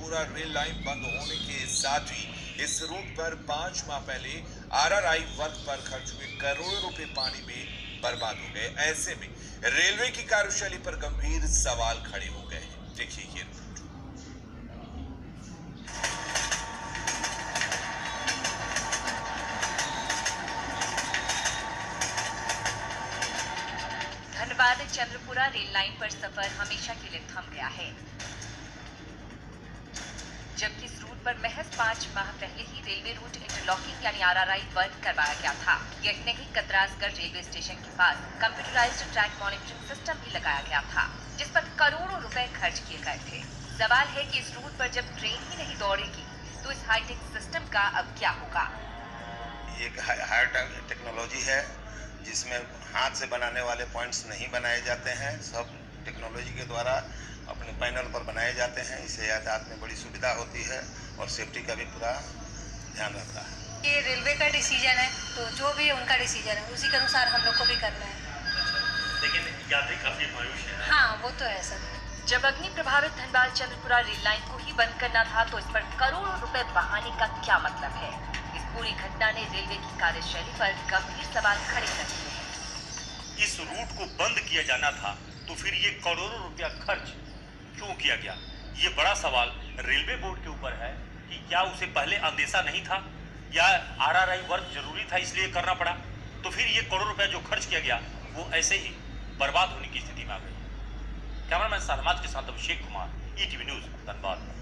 Chandrapura rail line बंद होने के साथ ही इस रूट पर 5 माह पहले आरआरआई वर्क पर खर्च हुए करोड़ों रुपए पानी में बर्बाद हो गए। ऐसे में रेलवे की कार्यशैली पर गंभीर सवाल खड़े हो गए हैं। देखिए ये रिपोर्ट। धनबाद चंद्रपुरा रेल लाइन पर सफर हमेशा के लिए थम गया है, जबकि इस रूट पर महज 5 माह पहले ही रेलवे रूट इंटरलॉकिंग यानी आरआरआई वर्क करवाया गया था। यही नहीं, कतरासगढ़ रेलवे स्टेशन के पास कंप्यूटराइज्ड ट्रैक मॉनिटरिंग सिस्टम भी लगाया गया था, जिस पर करोड़ों रुपए खर्च किए गए थे। सवाल है कि इस रूट पर जब ट्रेन ही नहीं दौड़ेगी तो इस हाईटेक सिस्टम का अब क्या होगा। ये एक हायर टेक्नोलॉजी है जिसमें हाथ से बनाने वाले पॉइंट्स नहीं बनाए जाते हैं, सब टेक्नोलॉजी के द्वारा अपने पैनल पर बनाए जाते हैं। इससे यातायात में बड़ी सुविधा होती है और सेफ्टी का भी पूरा ध्यान रहता है। ये रेलवे का डिसीजन है, तो जो भी उनका डिसीजन है उसी के अनुसार हम लोग को भी करना है। लेकिन यात्री काफी मायूस है। हाँ, वो तो है सर। जब अग्नि प्रभावित धनबाद चंद्रपुरा रेल लाइन को ही बंद करना था तो इस पर करोड़ों रुपए बहाने का क्या मतलब है। इस पूरी घटना ने रेलवे की कार्यशैली पर गंभीर सवाल खड़े कर दिए हैं। इस रूट को बंद किया जाना था तो फिर ये करोड़ों रुपया खर्च क्यों किया गया? ये बड़ा सवाल रेलवे बोर्ड के ऊपर है कि क्या उसे पहले अंदेशा नहीं था या आरआरआई वर्क जरूरी था इसलिए करना पड़ा। तो फिर ये करोड़ रुपया जो खर्च किया गया वो ऐसे ही बर्बाद होने की स्थिति में आ गई। कैमरामैन सालमाज के साथ अभिषेक कुमार, ईटीवी न्यूज, धनबाद।